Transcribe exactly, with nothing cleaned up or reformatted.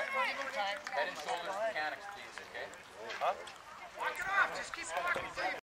Head and shoulders mechanics, please, okay? Huh? Walk it off. Just keep walking.